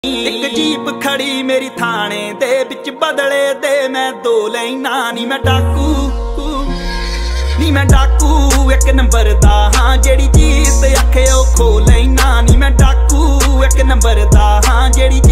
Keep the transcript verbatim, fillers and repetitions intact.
एक जीप खड़ी मेरी थाने दे बिच बदले दे मैं दो लैना नी मैं डाकू नी मैं डाकू एक नंबर दा हाँ जेड़ी चीज आखे ओ खो लैना नी मैं डाकू एक नंबर दा हाँ जेड़ी